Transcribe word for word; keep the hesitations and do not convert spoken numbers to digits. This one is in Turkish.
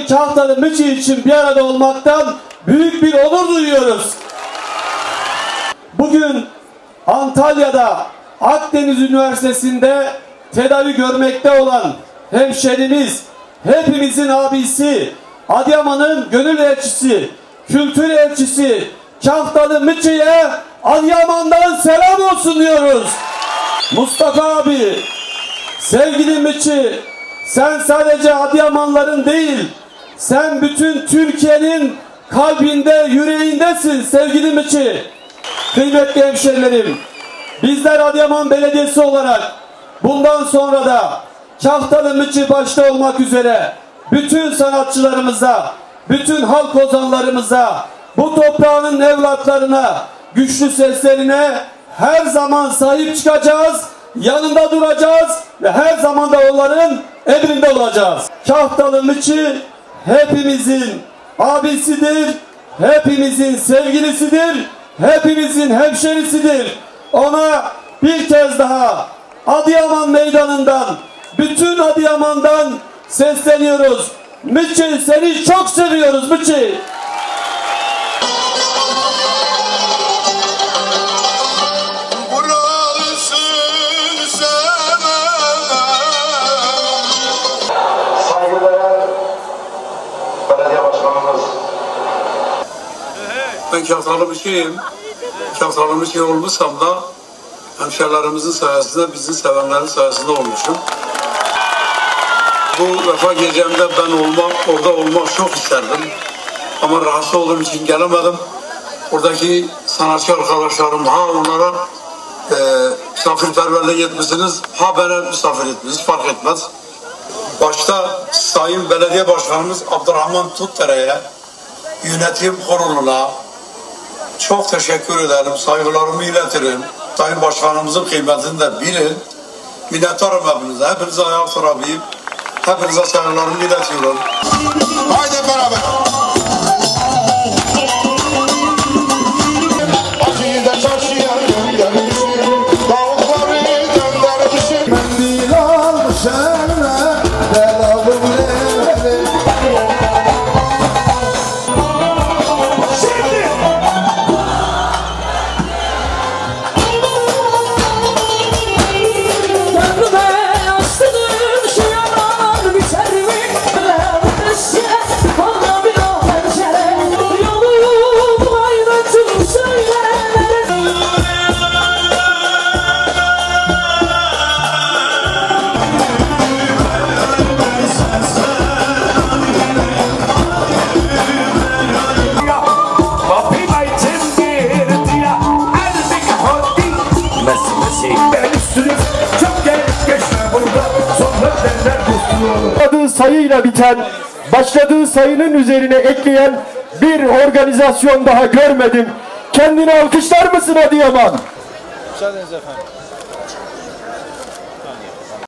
bugün Kahtalı Mıçı için bir arada olmaktan büyük bir onur duyuyoruz. Bugün Antalya'da Akdeniz Üniversitesi'nde tedavi görmekte olan hemşerimiz, hepimizin abisi, Adıyaman'ın gönül elçisi, kültür elçisi Kahtalı Mıçı'ya Adıyaman'dan selam olsun diyoruz. Mustafa abi, sevgili Mıçı, sen sadece Adıyamanların değil, sen bütün Türkiye'nin kalbinde, yüreğindesin sevgili Mıçı. Kıymetli hemşerilerim, bizler Adıyaman Belediyesi olarak bundan sonra da Kahtalı Mıçı başta olmak üzere bütün sanatçılarımıza, bütün halk ozanlarımıza, bu toprağın evlatlarına, güçlü seslerine her zaman sahip çıkacağız, yanında duracağız ve her zaman da onların emrinde olacağız. Kahtalı Mıçı hepimizin abisidir, hepimizin sevgilisidir, hepimizin hemşerisidir. Ona bir kez daha Adıyaman meydanından, bütün Adıyaman'dan sesleniyoruz. Mıçı, seni çok seviyoruz Mıçı. Ben Kahtalı Mıçı'yım. Kahtalı Mıçı olmuşsam da hemşerilerimizin sayesinde, bizi sevenlerin sayesinde olmuşum. Bu vefa gecemde ben olmak, orada olmak çok isterdim. Ama rahatsız olduğum için gelemedim. Oradaki sanatçı arkadaşlarım, ha onlara e, misafirperverlik etmişsiniz, ha bana misafir etmişsiniz, fark etmez. Başta Sayın Belediye Başkanımız Abdurrahman Tuttere'ye, yönetim kuruluna çok teşekkür ederim, saygılarımı iletirim. Sayın Başkanımızın kıymetini de bilin. Minnettarım hepinize, hepinize ayağa sorabilirim. Hepinize saygılarımı iletiyorum. Haydi beraber. Acıyı da çarşıya göndermişim, tavukları göndermişim. Mendil almış eline, belalım lele. Başladığı sayıyla biten, başladığı sayının üzerine ekleyen bir organizasyon daha görmedim. Kendini alkışlar mısın Adıyaman? Müsaadeniz efendim.